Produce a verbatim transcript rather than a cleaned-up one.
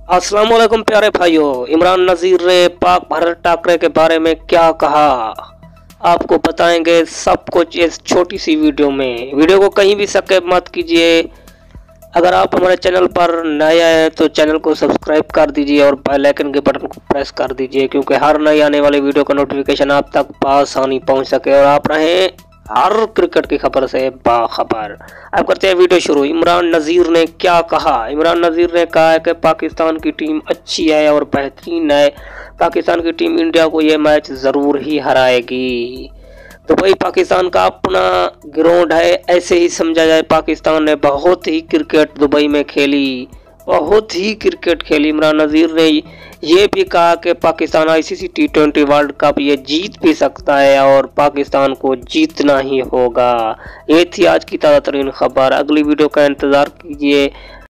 अस्सलाम वालेकुम प्यारे भाइयों। इमरान नज़ीर ने पाक भारत टाकरे के बारे में क्या कहा आपको बताएंगे सब कुछ इस छोटी सी वीडियो में। वीडियो को कहीं भी स्किप मत कीजिए। अगर आप हमारे चैनल पर नए आए हैं तो चैनल को सब्सक्राइब कर दीजिए और बेल आइकन के बटन को प्रेस कर दीजिए, क्योंकि हर नई आने वाली वीडियो का नोटिफिकेशन आप तक आसानी पहुंच सके और आप रहें हर क्रिकेट की खबर से बाखबर। अब करते हैं वीडियो शुरू। इमरान नज़ीर ने क्या कहा। इमरान नज़ीर ने कहा है कि पाकिस्तान की टीम अच्छी है और बेहतरीन है। पाकिस्तान की टीम इंडिया को ये मैच ज़रूर ही हराएगी। तो भाई पाकिस्तान का अपना ग्राउंड है, ऐसे ही समझा जाए। पाकिस्तान ने बहुत ही क्रिकेट दुबई में खेली, बहुत ही क्रिकेट खेली। इमरान नज़ीर ने ये भी कहा कि Pakistan ICC T twenty World Cup ये जीत भी सकता है और पाकिस्तान को जीतना ही होगा। ये थी आज की ताज़ा तरीन खबर। अगली वीडियो का इंतज़ार कीजिए।